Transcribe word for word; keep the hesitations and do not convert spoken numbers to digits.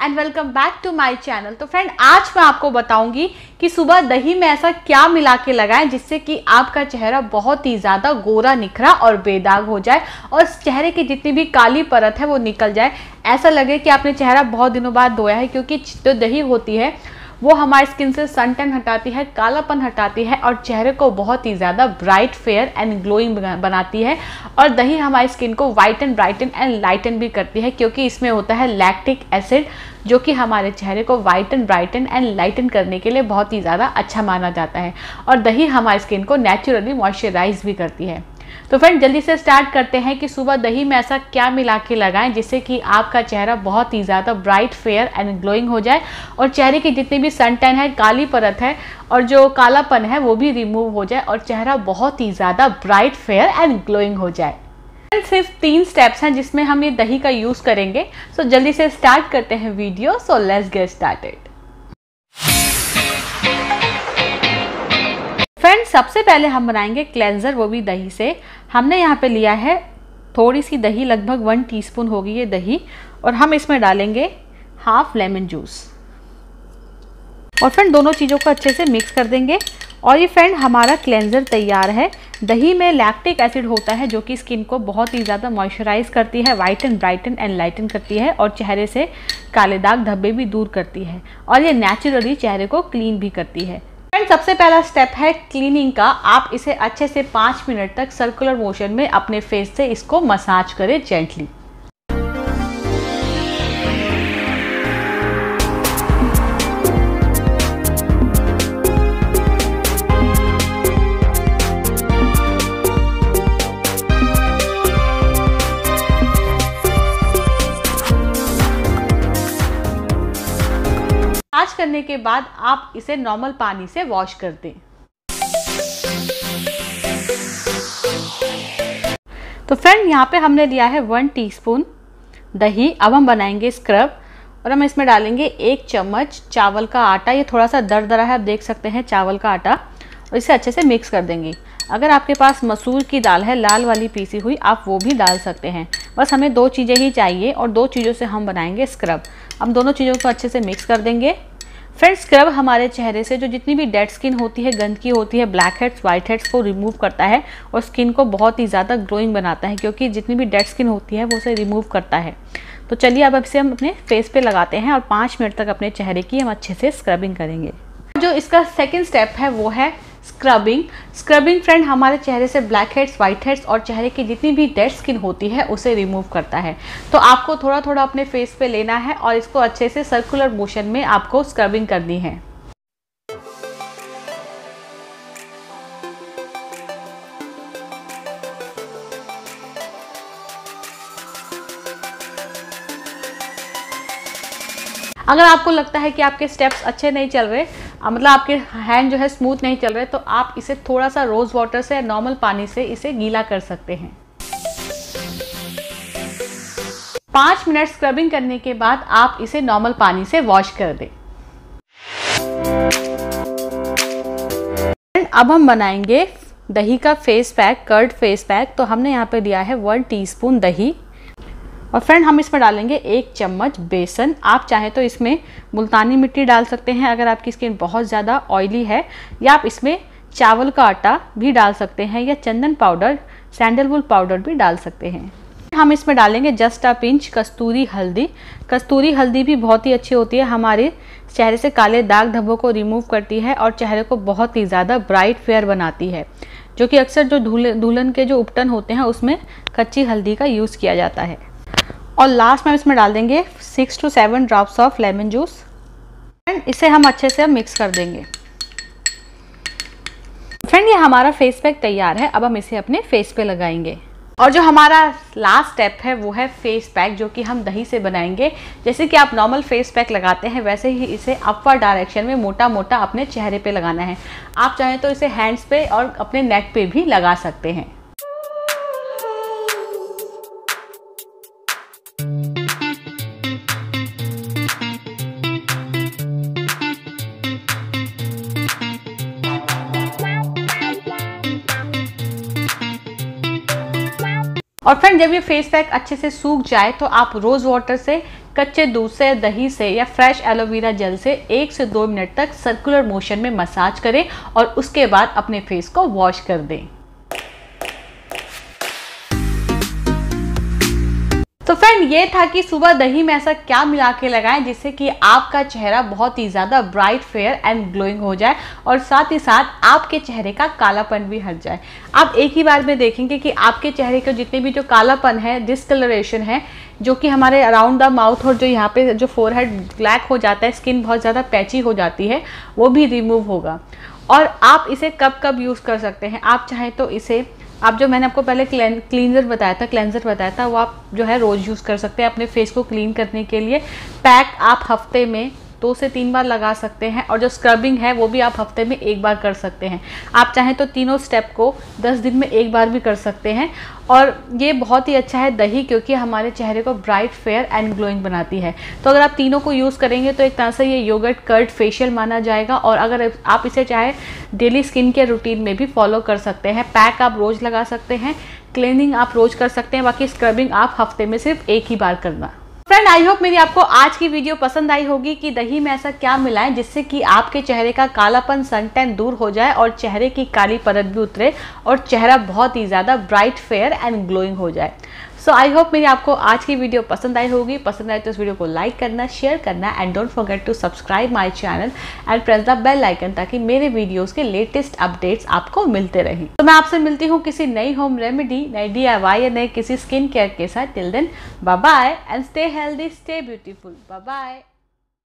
And welcome back to my channel. तो friend, आज मैं आपको बताऊंगी कि सुबह दही में ऐसा क्या मिला के लगाएं जिससे कि आपका चेहरा बहुत ही ज़्यादा गोरा निखरा और बेदाग हो जाए और चेहरे की जितनी भी काली परत है वो निकल जाए। ऐसा लगे कि आपने चेहरा बहुत दिनों बाद धोया है, क्योंकि जो दही होती है वो हमारी स्किन से सन टैन हटाती है, कालापन हटाती है और चेहरे को बहुत ही ज़्यादा ब्राइट, फेयर एंड ग्लोइंग बनाती है। और दही हमारी स्किन को वाइटन, ब्राइटन एंड लाइटन भी करती है, क्योंकि इसमें होता है लैक्टिक एसिड, जो कि हमारे चेहरे को वाइटन, ब्राइटन एंड लाइटन करने के लिए बहुत ही ज़्यादा अच्छा माना जाता है। और दही हमारी स्किन को नेचुरली मॉइस्चराइज भी करती है। तो फ्रेंड, जल्दी से स्टार्ट करते हैं कि सुबह दही में ऐसा क्या मिला के लगाएं जिससे कि आपका चेहरा बहुत ही ज़्यादा ब्राइट, फेयर एंड ग्लोइंग हो जाए और चेहरे की जितनी भी सन टैन है, काली परत है और जो कालापन है वो भी रिमूव हो जाए और चेहरा बहुत ही ज़्यादा ब्राइट, फेयर एंड ग्लोइंग हो जाए। सिर्फ तीन स्टेप्स हैं जिसमें हम ये दही का यूज़ करेंगे। सो so, जल्दी से स्टार्ट करते हैं video. So let's get started. Friends, सबसे पहले हम बनाएंगे क्लेंजर, वो भी दही से। हमने यहाँ पे लिया है थोड़ी सी दही, लगभग वन टीस्पून होगी ये दही, और हम इसमें डालेंगे हाफ लेमन जूस। और फ्रेंड, दोनों चीज़ों को अच्छे से मिक्स कर देंगे। और ये फ्रेंड हमारा क्लेंजर तैयार है। दही में लैक्टिक एसिड होता है जो कि स्किन को बहुत ही ज़्यादा मॉइस्चराइज करती है, वाइटन, ब्राइटन एंड लाइटन करती है और चेहरे से काले दाग, धब्बे भी दूर करती है और ये नेचुरली चेहरे को क्लीन भी करती है। फ्रेंड, सबसे पहला स्टेप है क्लीनिंग का। आप इसे अच्छे से पाँच मिनट तक सर्कुलर मोशन में अपने फेस से इसको मसाज करें जेंटली। मसाज करने के बाद आप इसे नॉर्मल पानी से वॉश कर दें। तो फ्रेंड, यहाँ पे हमने लिया है वन टीस्पून दही। अब हम बनाएंगे स्क्रब और हम इसमें डालेंगे एक चम्मच चावल का आटा। ये थोड़ा सा दरदरा है, आप देख सकते हैं, चावल का आटा। और इसे अच्छे से मिक्स कर देंगे। अगर आपके पास मसूर की दाल है, लाल वाली पीसी हुई, आप वो भी डाल सकते हैं। बस हमें दो चीज़ें ही चाहिए और दो चीज़ों से हम बनाएंगे स्क्रब। हम दोनों चीज़ों को अच्छे से मिक्स कर देंगे। फ्रेंड्स, स्क्रब हमारे चेहरे से जो जितनी भी डेड स्किन होती है, गंदगी होती है, ब्लैक हेड्स, वाइट हेड्स को रिमूव करता है और स्किन को बहुत ही ज़्यादा ग्लोइंग बनाता है, क्योंकि जितनी भी डेड स्किन होती है वो उसे रिमूव करता है। तो चलिए अब इसे हम अपने फेस पे लगाते हैं और पाँच मिनट तक अपने चेहरे की हम अच्छे से स्क्रबिंग करेंगे। जो इसका सेकेंड स्टेप है वो है स्क्रबिंग। स्क्रबिंग फ्रेंड हमारे चेहरे से ब्लैक हेड्स, वाइट हेड्स और चेहरे की जितनी भी डेड स्किन होती है उसे रिमूव करता है। तो आपको थोड़ा थोड़ा अपने फेस पे लेना है और इसको अच्छे से सर्कुलर मोशन में आपको स्क्रबिंग करनी है। अगर आपको लगता है कि आपके स्टेप्स अच्छे नहीं चल रहे, मतलब आपके हैंड जो है स्मूथ नहीं चल रहे, तो आप इसे थोड़ा सा रोज़ वाटर से या नॉर्मल पानी से इसे गीला कर सकते हैं। पाँच मिनट स्क्रबिंग करने के बाद आप इसे नॉर्मल पानी से वॉश कर दें। अब हम बनाएंगे दही का face pack, curd face pack. तो हमने यहाँ पे दिया है वन टीस्पून दही और फ्रेंड हम इसमें डालेंगे एक चम्मच बेसन। आप चाहे तो इसमें मुल्तानी मिट्टी डाल सकते हैं अगर आपकी स्किन बहुत ज़्यादा ऑयली है, या आप इसमें चावल का आटा भी डाल सकते हैं या चंदन पाउडर, सैंडलवुड पाउडर भी डाल सकते हैं। हम इसमें डालेंगे जस्ट अ पिंच कस्तूरी हल्दी। कस्तूरी हल्दी भी बहुत ही अच्छी होती है, हमारे चेहरे से काले दाग धब्बों को रिमूव करती है और चेहरे को बहुत ही ज़्यादा ब्राइट, फेयर बनाती है, जो कि अक्सर जो दुल्हन के जो उपटन होते हैं उसमें कच्ची हल्दी का यूज़ किया जाता है। और लास्ट में हम इसमें डाल देंगे six to seven drops of lemon juice and इसे हम अच्छे से मिक्स कर देंगे। फ्रेंड, ये हमारा फेस पैक तैयार है। अब हम इसे अपने फेस पे लगाएंगे। और जो हमारा लास्ट स्टेप है वो है फेस पैक, जो कि हम दही से बनाएंगे। जैसे कि आप नॉर्मल फेस पैक लगाते हैं वैसे ही इसे अपवर्ड डायरेक्शन में मोटा मोटा अपने चेहरे पे लगाना है। आप चाहें तो इसे हैंड्स पे और अपने नेक पे भी लगा सकते हैं। और फ्रेंड जब ये फेस पैक अच्छे से सूख जाए तो आप रोज वाटर से, कच्चे दूध से, दही से या फ्रेश एलोवेरा जेल से एक से दो मिनट तक सर्कुलर मोशन में मसाज करें और उसके बाद अपने फेस को वॉश कर दें। तो फ्रेंड ये था कि सुबह दही में ऐसा क्या मिला के लगाएं जिससे कि आपका चेहरा बहुत ही ज़्यादा ब्राइट, फेयर एंड ग्लोइंग हो जाए और साथ ही साथ आपके चेहरे का कालापन भी हट जाए। आप एक ही बार में देखेंगे कि आपके चेहरे के जितने भी जो कालापन है, डिस्कलरेशन है, जो कि हमारे अराउंड द माउथ और जो यहाँ पे जो फोरहेड ब्लैक हो जाता है, स्किन बहुत ज़्यादा पैची हो जाती है, वो भी रिमूव होगा। और आप इसे कब कब यूज़ कर सकते हैं? आप चाहें तो इसे आप जो मैंने आपको पहले क्लींजर बताया था क्लेंजर बताया था वो आप जो है रोज़ यूज़ कर सकते हैं अपने फेस को क्लीन करने के लिए। पैक आप हफ्ते में दो से तीन बार लगा सकते हैं और जो स्क्रबिंग है वो भी आप हफ्ते में एक बार कर सकते हैं। आप चाहें तो तीनों स्टेप को दस दिन में एक बार भी कर सकते हैं। और ये बहुत ही अच्छा है दही, क्योंकि हमारे चेहरे को ब्राइट, फेयर एंड ग्लोइंग बनाती है। तो अगर आप तीनों को यूज़ करेंगे तो एक तरह से ये योगर्ट कर्ड फेशियल माना जाएगा। और अगर आप इसे चाहे डेली स्किन केयर रूटीन में भी फॉलो कर सकते हैं। पैक आप रोज़ लगा सकते हैं, क्लीनिंग आप रोज़ कर सकते हैं, बाकी स्क्रबिंग आप हफ्ते में सिर्फ एक ही बार करना। फ्रेंड आई होप मेरी आपको आज की वीडियो पसंद आई होगी कि दही में ऐसा क्या मिलाएं जिससे कि आपके चेहरे का कालापन, सन टैन दूर हो जाए और चेहरे की काली परत भी उतरे और चेहरा बहुत ही ज़्यादा ब्राइट, फेयर एंड ग्लोइंग हो जाए। सो आई होप मेरी आपको आज की वीडियो पसंद आई होगी। पसंद आए तो इस वीडियो को लाइक करना, शेयर करना and don't forget to subscribe my channel and press the bell icon ताकि मेरे वीडियोस के लेटेस्ट अपडेट्स आपको मिलते रहें। तो मैं आपसे मिलती हूँ किसी नई होम रेमेडी, नई डी आई वाई या नए किसी स्किन केयर के साथ। Till then bye bye and stay healthy, stay beautiful. Bye bye.